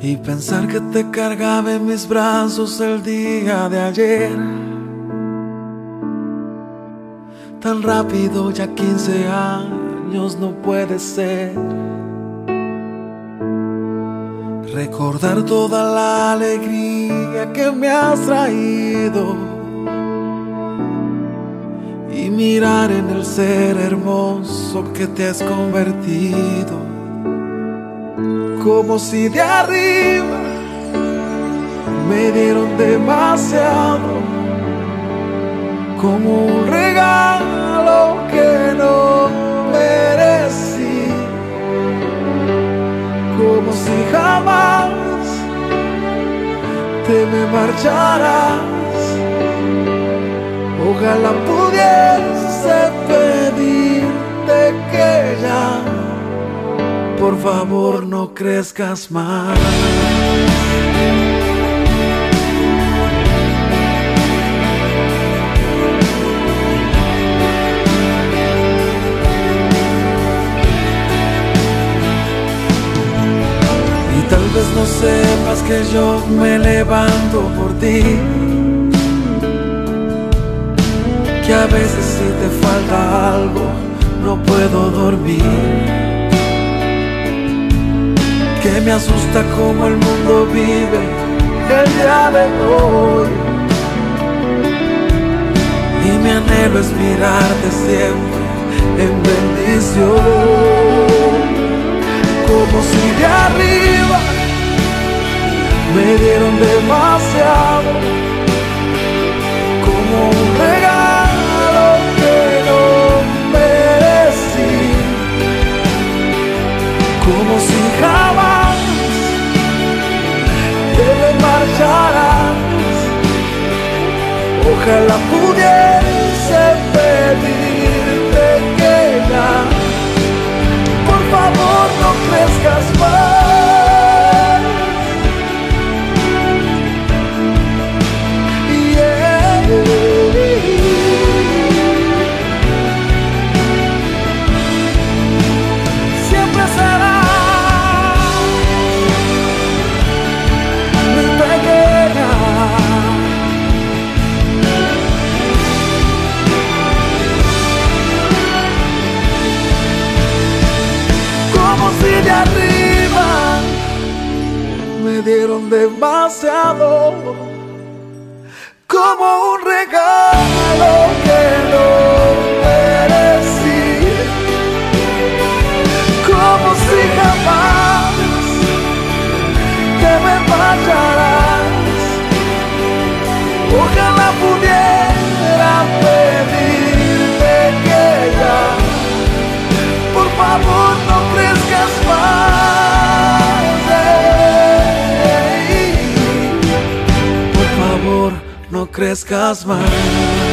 y pensar que te cargaba en mis brazos el día de ayer. Tan rápido, ya 15 años no puede ser. Recordar toda la alegría que me has traído y mirar en el ser hermoso que te has convertido. Como si de arriba me dieron demasiado, como un regalo que no merecí, como si jamás te me marcharas. Ojalá pudiese pedirte que ya, por favor, no crezcas más. Y tal vez no sepas que yo me levanto por ti, que a veces si te falta algo no puedo dormir, que me asusta cómo el mundo vive el día de hoy, y mi anhelo es mirarte siempre en bendición. Como si de arriba me dieron demasiado, como un regalo que no merecí, como si jamás te me marcharás. Ojalá pudiese pedirte que ya, por favor, no crezcas más. Siempre será mi pequeña, como si de arriba me dieron demasiado, como un regalo que no merecí, como si jamás te me marcharás. Ojalá pudiera pedirte que ya, por favor, no crezcas más. Por favor, no crezcas más.